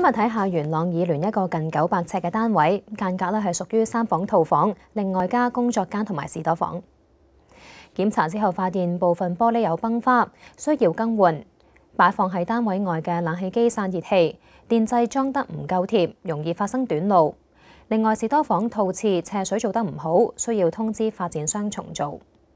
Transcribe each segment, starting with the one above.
今日睇下元朗以聯一個近900尺嘅單位，間隔係屬於3房套房，另外加工作間同埋士多房。檢查之後發現部分玻璃有崩花，需要更換。擺放喺單位外嘅冷氣機散熱器、電掣裝得唔夠貼，容易發生短路。另外士多房套廁斜水做得唔好，需要通知發展商重做。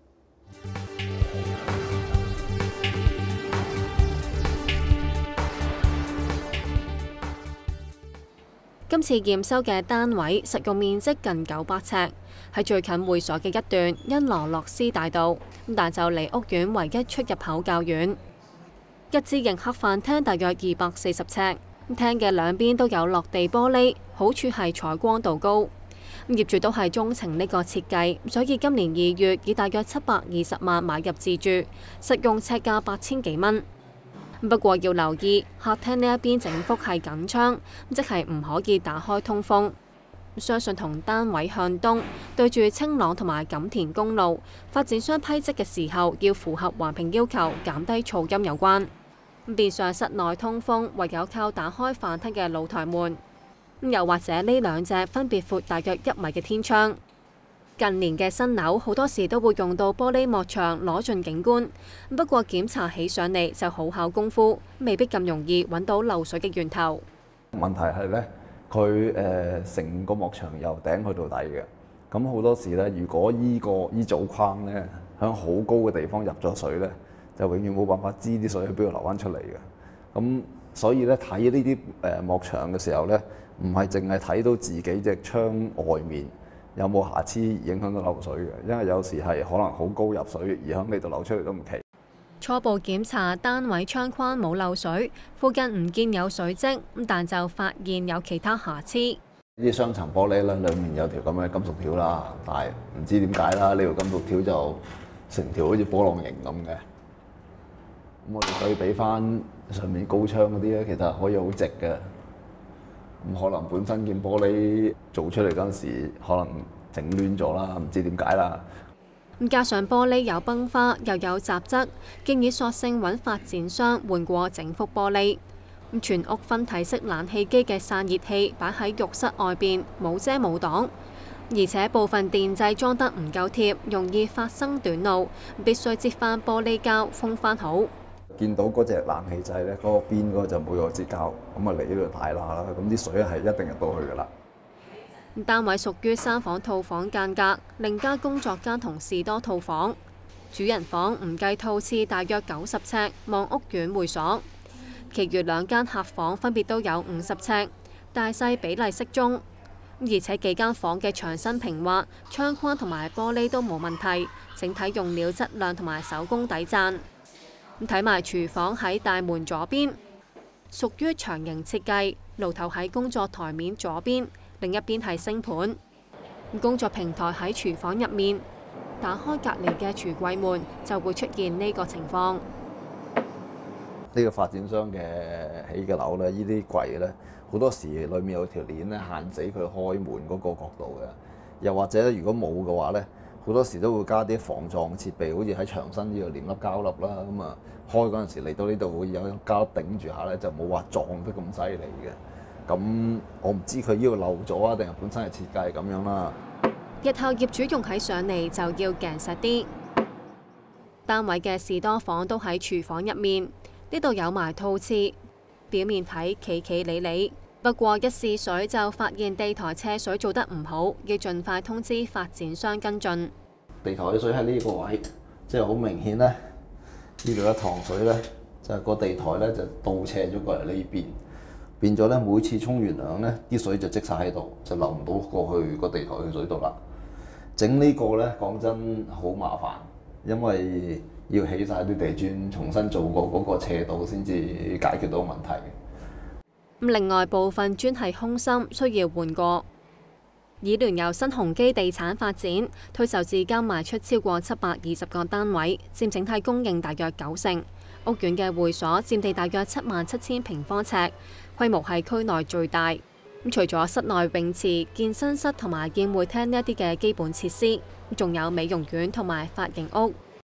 今次驗收嘅單位實用面積近900尺，喺最近會所嘅一段因羅洛斯大道，但就離屋苑唯一出入口較遠。一字型客飯廳大約240尺，廳嘅兩邊都有落地玻璃，好處係採光度高。業主都係鍾情呢個設計，所以今年2月以大約720萬買入自住，實用尺價8000幾蚊。不過要留意，客廳呢一邊整幅係緊窗，即係唔可以打開通風。相信同單位向東對住青朗同埋錦田公路，發展商批則嘅時候要符合環評要求，減低噪音有關。變相室內通風唯有靠打開飯廳嘅露台門，又或者呢兩隻分別闊大約1米嘅天窗。近年嘅新樓好多時都會用到玻璃幕牆攞盡景觀，不過檢查起上嚟就好考功夫，未必咁容易揾到漏水嘅源頭。 問題係咧，佢成個幕牆由頂去到底嘅，咁好多時咧，如果依組框咧喺好高嘅地方入咗水咧，就永遠冇辦法知啲水喺邊度流翻出嚟嘅。咁所以咧睇呢啲幕牆嘅時候咧，唔係淨係睇到自己隻窗外面有冇瑕疵影響到漏水嘅，因為有時係可能好高入水而喺呢度流出嚟都唔奇。 初步檢查單位窗框冇漏水，附近唔見有水漬，但就發現有其他瑕疵。 呢啲雙層玻璃咧，兩面有條咁嘅金屬條啦，但係唔知點解啦，呢條金屬條就成條好似波浪形咁嘅。咁我哋對比翻上面高窗嗰啲咧，其實可以好直嘅。咁可能本身件玻璃做出嚟嗰陣時，可能整亂咗啦，唔知點解啦。 加上玻璃有崩花，又有雜質，建議索性揾發展商換過整幅玻璃。全屋分體式冷氣機嘅散熱器擺喺浴室外邊，冇遮冇擋，而且部分電掣裝得唔夠貼，容易發生短路，必須摺翻玻璃膠封翻好。 見到嗰隻冷氣掣咧，嗰個邊嗰個就冇有支膠，咁啊嚟呢度大罅啦，咁啲水係一定入到去噶啦。 單位屬於3房套房間隔，另加工作間同士多套房。主人房唔計套廁大約90尺，望屋苑會所。其餘2間客房分別都有50尺，大細比例適中，而且幾間房嘅牆身平滑，窗框同埋玻璃都冇問題，整體用料質量同埋手工抵讚。睇埋廚房喺大門左邊，屬於長形設計，爐頭喺工作台面左邊，另一邊係星盤。工作平台喺廚房入面，打開隔離嘅櫥櫃門就會出現呢個情況。 呢個發展商嘅起嘅樓咧，呢啲櫃咧好多時裡面有條鏈咧限死佢開門嗰個角度嘅，又或者如果冇嘅話咧，好多時都會加啲防撞設備，好似喺牆身呢度黏粒膠粒啦，咁啊開嗰陣時嚟到呢度會有膠粒頂住下咧，就冇話撞得咁犀利嘅。咁我唔知佢呢度漏咗啊，定係本身係設計咁樣啦。 日後業主用起上嚟就要勁實啲。單位嘅士多房都喺廚房入面，呢度有埋套廁，表面睇企企理理。不過一試水就發現地台斜水做得唔好，要盡快通知發展商跟進。 地台嘅水喺呢個位，即係好明顯咧。呢度一塘水咧，就係個地台咧就倒斜咗過嚟呢邊，變咗咧每次沖完涼咧，啲水就積晒喺度，就流唔到過去個地台嘅水度啦。整呢個咧講真好麻煩，因為要起晒啲地磚，重新做過嗰個斜度先至解決到問題。 另外部分磚係空心，需要換過。以聯由新鴻基地產發展推售至今賣出超過720個單位，佔整體供應大約90%。屋苑嘅會所佔地大約77000平方尺，規模係區內最大。除咗室內泳池、健身室同埋宴會廳呢一啲嘅基本設施，仲有美容院同埋髮型屋。